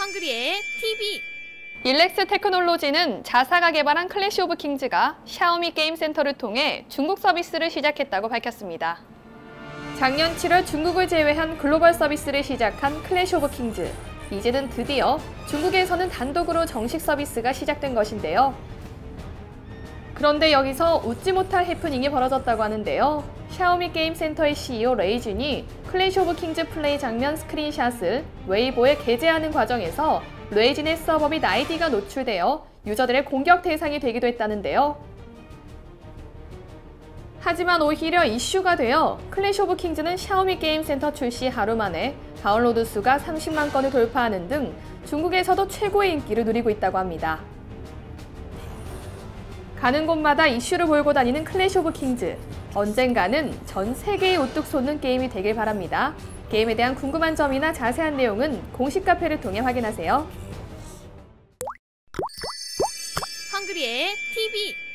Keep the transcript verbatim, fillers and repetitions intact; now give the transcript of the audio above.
헝그리의 티비. 일렉스 테크놀로지는 자사가 개발한 클래시 오브 킹즈가 샤오미 게임 센터를 통해 중국 서비스를 시작했다고 밝혔습니다. 작년 칠월 중국을 제외한 글로벌 서비스를 시작한 클래시 오브 킹즈. 이제는 드디어 중국에서는 단독으로 정식 서비스가 시작된 것인데요. 그런데 여기서 웃지 못할 해프닝이 벌어졌다고 하는데요. 샤오미 게임 센터의 씨이오 레이진이 클래시 오브 킹즈 플레이 장면 스크린샷을 웨이보에 게재하는 과정에서 레이진의 서버 및 아이디가 노출되어 유저들의 공격 대상이 되기도 했다는데요. 하지만 오히려 이슈가 되어 클래시 오브 킹즈는 샤오미 게임 센터 출시 하루 만에 다운로드 수가 삼십만 건을 돌파하는 등 중국에서도 최고의 인기를 누리고 있다고 합니다. 가는 곳마다 이슈를 몰고 다니는 클래시 오브 킹즈. 언젠가는 전 세계에 우뚝 솟는 게임이 되길 바랍니다. 게임에 대한 궁금한 점이나 자세한 내용은 공식 카페를 통해 확인하세요. 헝그리의 티비.